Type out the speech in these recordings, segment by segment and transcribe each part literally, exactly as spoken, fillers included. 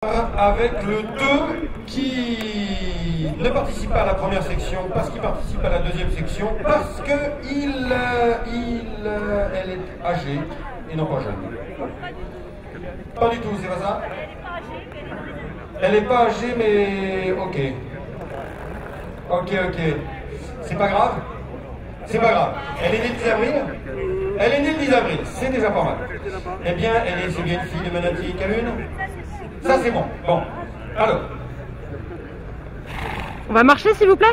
Avec le deux qui ne participe pas à la première section parce qu'il participe à la deuxième section parce que il, euh, il, euh, elle est âgée et non pas jeune. Pas du tout, c'est pas ça? Elle n'est pas âgée mais ok. Ok, ok. C'est pas grave? C'est pas grave. Elle est née le dix avril? Elle est née le dix avril, c'est déjà pas mal. Eh bien, elle est, c'est bien une fille de Manati Calune? Ça c'est bon. Bon. Alors. On va marcher s'il vous plaît?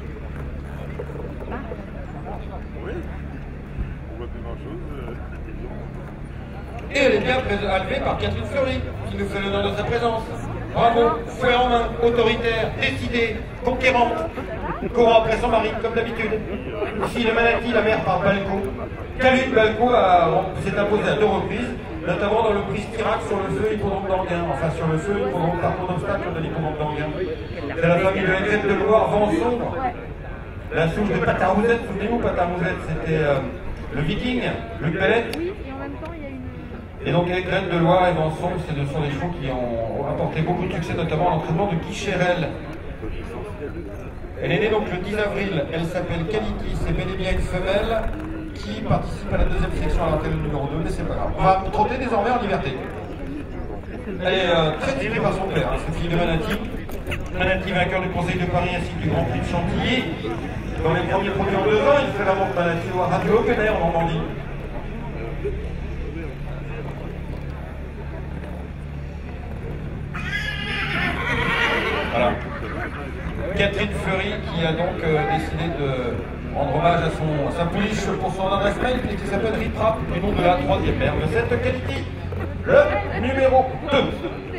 Oui. On voit plus grand chose. Et elle est bien élevée par Catherine Fleury, qui nous fait l'honneur de sa présence. Bravo, fouet en main, autoritaire, décidée, conquérante, courant après son mari, comme d'habitude. Ici, le Manati, la mère par Balco. Calune Balco s'est imposée à deux reprises, notamment dans le prix Stirac sur le feu hippodrome d'Anguin, enfin sur le feu hippodrome parcours d'obstacle de l'hippodrome d'Anguin. C'est la famille de Henriette de Loire, vent sombre, la souche de Patarouzette, souvenez-vous, Patarouzette, c'était euh, le viking, Luc Bellette. Et donc avec Graine de Loire et vent sombre, ce sont des chevaux qui ont apporté beaucoup de succès, notamment à l'entraînement de Guy Chérel. Elle est née donc le dix avril, elle s'appelle Kaliki, c'est bel et bien une femelle qui participe à la deuxième section à l'antenne numéro deux, mais c'est pas grave. On va trotter désormais en liberté. Elle est euh, très tirée par son père, hein, cette fille de Manati. Manati, vainqueur du Conseil de Paris ainsi que du Grand Prix de Chantilly. Dans les premiers produits en deux ans, il fait la montre Manati au Radio Open Air en Normandie. Voilà. Catherine Fleury qui a donc euh, décidé de rendre hommage à, son, à sa pouliche pour son adresse mail qui s'appelle Ritrap du nom de la troisième mère de cette qualité, le numéro deux.